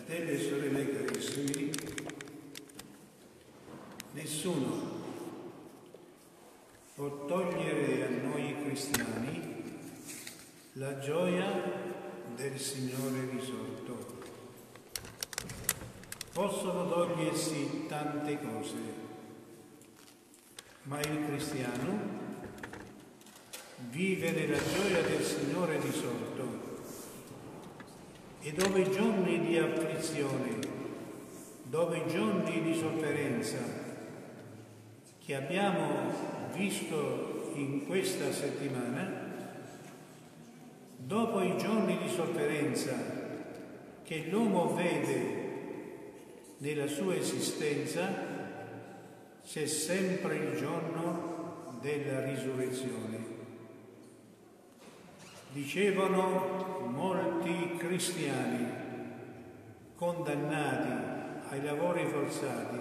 Fratelli e sorelle carissimi, nessuno può togliere a noi cristiani la gioia del Signore risorto. Possono togliersi tante cose, ma il cristiano vive nella gioia del Signore risorto. E dove i giorni di afflizione, dove i giorni di sofferenza che abbiamo visto in questa settimana, dopo i giorni di sofferenza che l'uomo vede nella sua esistenza, c'è sempre il giorno della risurrezione. Dicevano molti cristiani condannati ai lavori forzati,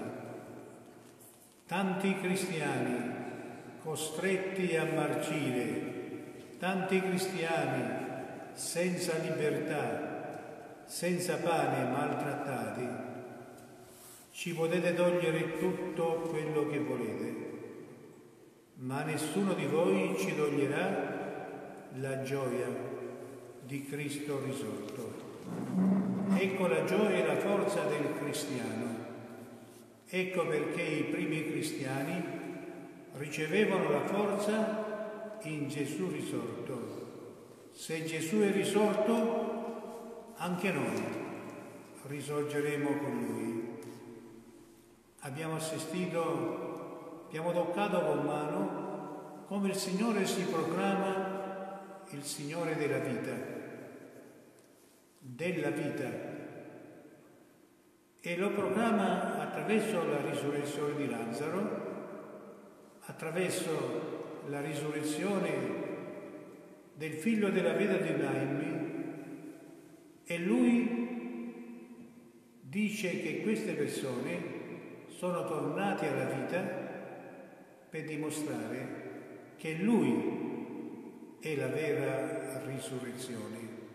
tanti cristiani costretti a marcire, tanti cristiani senza libertà, senza pane, maltrattati. Ci potete togliere tutto quello che volete, ma nessuno di voi ci toglierà la gioia di Cristo risorto. Ecco la gioia e la forza del cristiano. Ecco perché i primi cristiani ricevevano la forza in Gesù risorto. Se Gesù è risorto, anche noi risorgeremo con Lui. Abbiamo assistito, abbiamo toccato con mano come il Signore si proclama il Signore della vita, e lo proclama attraverso la risurrezione di Lazzaro, attraverso la risurrezione del figlio della vedova di Naini, e lui dice che queste persone sono tornate alla vita per dimostrare che lui è la vera risurrezione.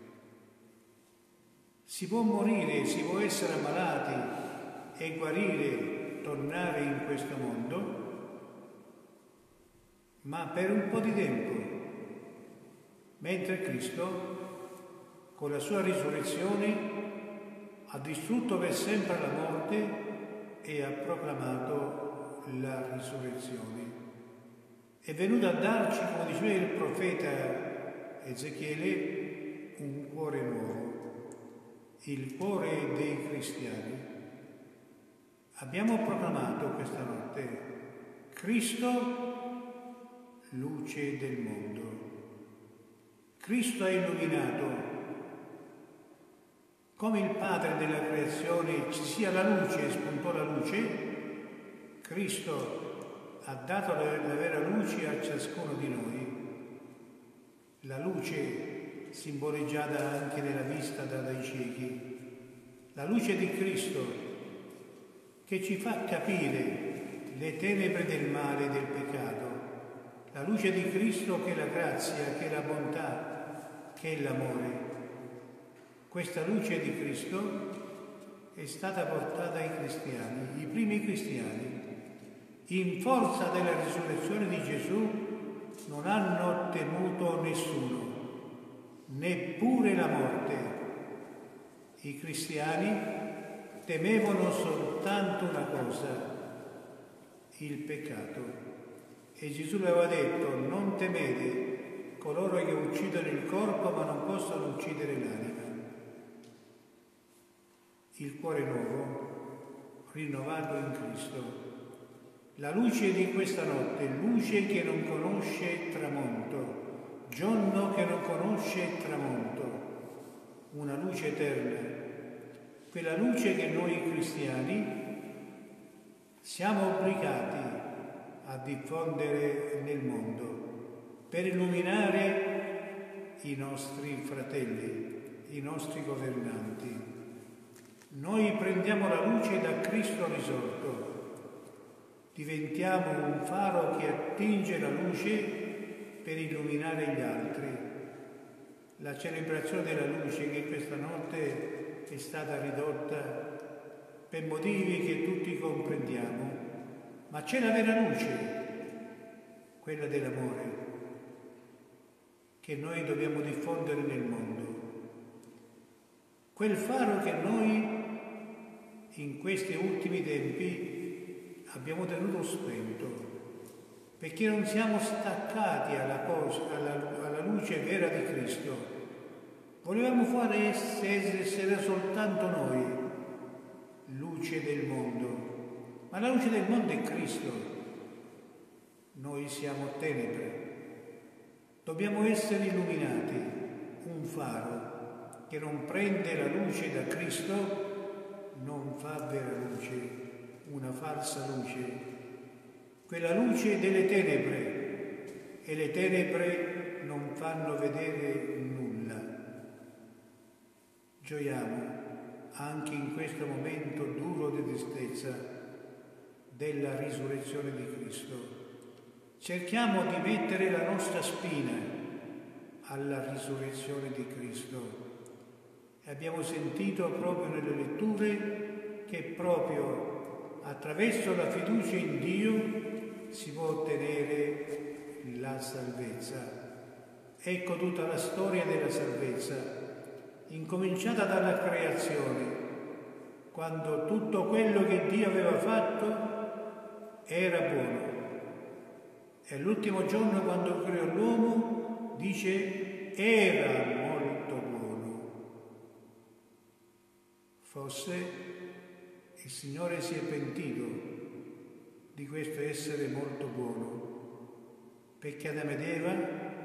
Si può morire, si può essere ammalati e guarire, tornare in questo mondo, ma per un po' di tempo, mentre Cristo, con la sua risurrezione, ha distrutto per sempre la morte e ha proclamato la risurrezione. È venuto a darci, come diceva il profeta Ezechiele, un cuore nuovo, il cuore dei cristiani. Abbiamo proclamato questa notte: Cristo, luce del mondo. Cristo ha illuminato, come il Padre della creazione ci sia la luce e spuntò la luce, Cristo ha dato la vera luce a ciascuno di noi, la luce simboleggiata anche nella vista dai ciechi, la luce di Cristo che ci fa capire le tenebre del male e del peccato, la luce di Cristo che è la grazia, che è la bontà, che è l'amore. Questa luce di Cristo è stata portata ai cristiani, i primi cristiani. In forza della risurrezione di Gesù non hanno temuto nessuno, neppure la morte. I cristiani temevano soltanto una cosa: il peccato. E Gesù le aveva detto: non temete coloro che uccidono il corpo ma non possono uccidere l'anima. Il cuore nuovo, rinnovato in Cristo. La luce di questa notte, luce che non conosce tramonto, giorno che non conosce tramonto, una luce eterna, quella luce che noi cristiani siamo obbligati a diffondere nel mondo per illuminare i nostri fratelli, i nostri governanti. Noi prendiamo la luce da Cristo risorto. Diventiamo un faro che attinge la luce per illuminare gli altri. La celebrazione della luce che questa notte è stata ridotta per motivi che tutti comprendiamo, ma c'è la vera luce, quella dell'amore, che noi dobbiamo diffondere nel mondo. Quel faro che noi in questi ultimi tempi abbiamo tenuto spento, perché non siamo staccati alla luce vera di Cristo. Volevamo fare essere soltanto noi luce del mondo, ma la luce del mondo è Cristo. Noi siamo tenebre. Dobbiamo essere illuminati, un faro che non prende la luce da Cristo, non fa vera luce, una falsa luce. Quella luce delle tenebre, e le tenebre non fanno vedere nulla. Gioiamo anche in questo momento duro di tristezza della risurrezione di Cristo. Cerchiamo di mettere la nostra spina alla risurrezione di Cristo. E abbiamo sentito proprio nelle letture che proprio attraverso la fiducia in Dio si può ottenere la salvezza. Ecco tutta la storia della salvezza, incominciata dalla creazione, quando tutto quello che Dio aveva fatto era buono. E l'ultimo giorno, quando creò l'uomo, dice era molto buono. Forse il Signore si è pentito di questo essere molto buono, perché Adamo ed Eva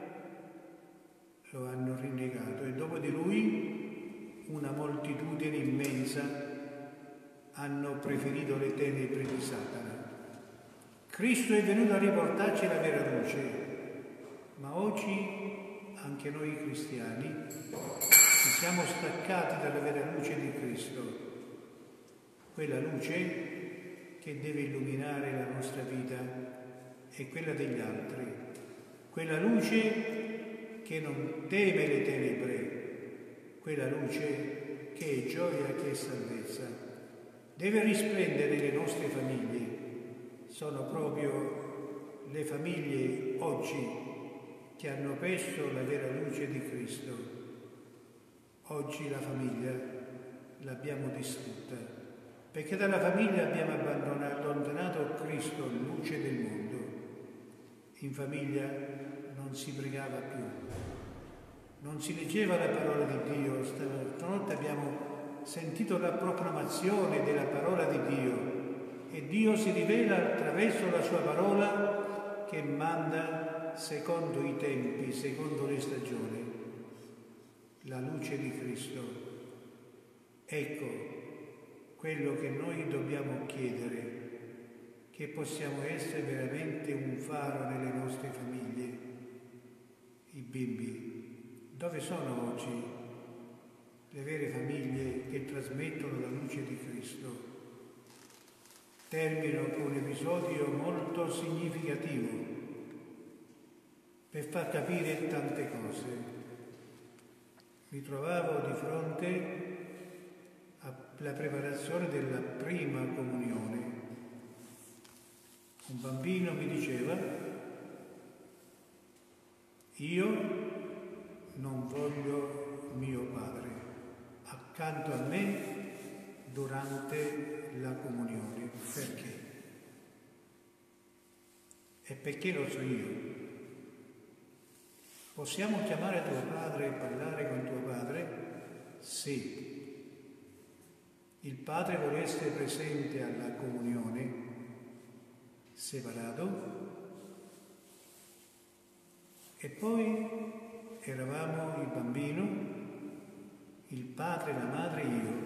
lo hanno rinnegato e dopo di lui una moltitudine immensa hanno preferito le tenebre di Satana. Cristo è venuto a riportarci la vera luce, ma oggi anche noi cristiani ci siamo staccati dalla vera luce di Cristo, quella luce che deve illuminare la nostra vita e quella degli altri, quella luce che non teme le tenebre, quella luce che è gioia, che è salvezza. Deve risplendere nelle nostre famiglie. Sono proprio le famiglie oggi che hanno perso la vera luce di Cristo. Oggi la famiglia l'abbiamo distrutta, perché dalla famiglia abbiamo allontanato Cristo, luce del mondo. In famiglia non si pregava più, non si leggeva la parola di Dio. Stanotte abbiamo sentito la proclamazione della parola di Dio. E Dio si rivela attraverso la sua parola che manda secondo i tempi, secondo le stagioni, la luce di Cristo. Ecco quello che noi dobbiamo chiedere, che possiamo essere veramente un faro nelle nostre famiglie. I bimbi, dove sono oggi le vere famiglie che trasmettono la luce di Cristo? Termino con un episodio molto significativo per far capire tante cose. Mi trovavo di fronte alla preparazione della prima comunione. Un bambino mi diceva: io non voglio mio padre accanto a me durante la comunione. Perché? E perché lo so io? Possiamo chiamare tuo padre e parlare con tuo padre? Sì. Il padre vuole essere presente alla comunione, separato, e poi eravamo il bambino, il padre, la madre e io.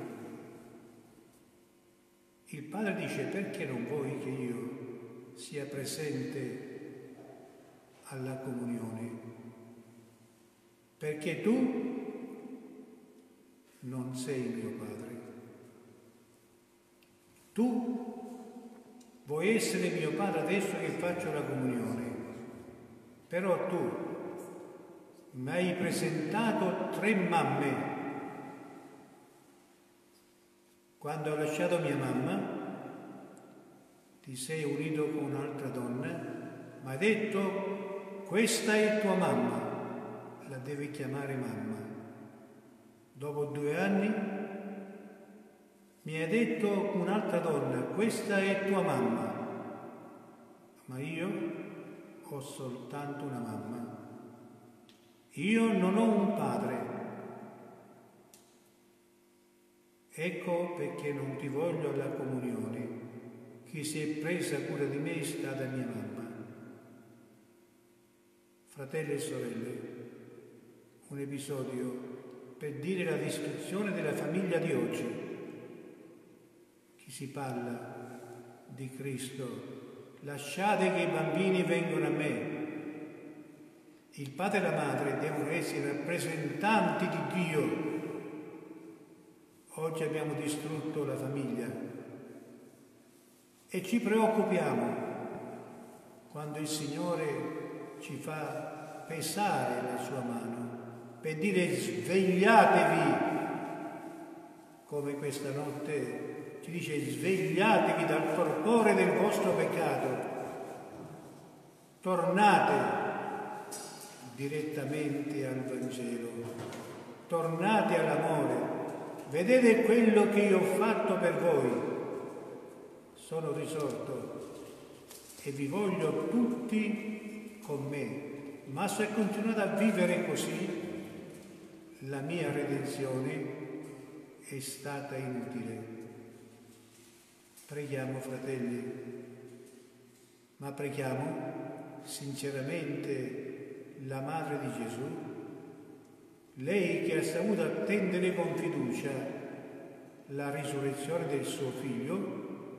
Il padre dice: perché non vuoi che io sia presente alla comunione? Perché tu non sei mio padre. Tu vuoi essere mio padre adesso che faccio la comunione, però tu mi hai presentato 3 mamme quando ho lasciato mia mamma, ti sei unito con un'altra donna, ma hai detto, questa è tua mamma, la devi chiamare mamma. Dopo 2 anni mi hai detto un'altra donna, questa è tua mamma, ma io ho soltanto una mamma. Io non ho un padre. Ecco perché non ti voglio alla comunione. Chi si è presa cura di me è stata mia mamma. Fratelli e sorelle, un episodio per dire la distruzione della famiglia di oggi. Chi si parla di Cristo, lasciate che i bambini vengano a me. Il padre e la madre devono essere rappresentanti di Dio. Oggi abbiamo distrutto la famiglia e ci preoccupiamo quando il Signore ci fa pesare la sua mano per dire svegliatevi, come questa notte ci dice svegliatevi dal torpore del vostro peccato, tornate direttamente al Vangelo, tornate all'amore, vedete quello che io ho fatto per voi, sono risorto e vi voglio tutti con me, ma se continuate a vivere così, la mia redenzione è stata inutile. Preghiamo, fratelli, ma preghiamo sinceramente la Madre di Gesù, lei che ha saputo attendere con fiducia la risurrezione del suo Figlio,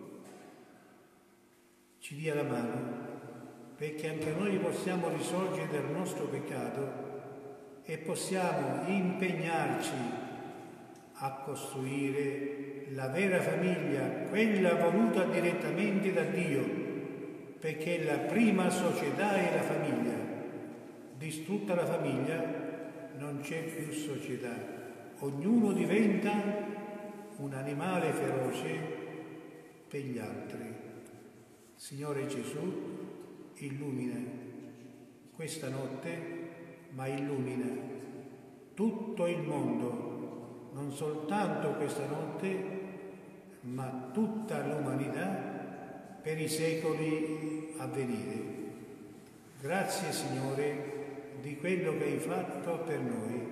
ci dia la mano perché anche noi possiamo risorgere dal nostro peccato e possiamo impegnarci a costruire la vera famiglia, quella voluta direttamente da Dio, perché la prima società è la famiglia. Distrutta la famiglia, non c'è più società. Ognuno diventa un animale feroce per gli altri. Signore Gesù, illumina questa notte, ma illumina tutto il mondo, non soltanto questa notte, ma tutta l'umanità per i secoli a venire. Grazie, Signore, di quello che hai fatto per noi.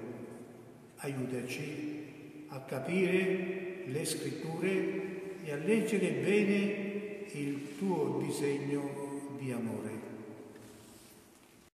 Aiutaci a capire le Scritture e a leggere bene il tuo disegno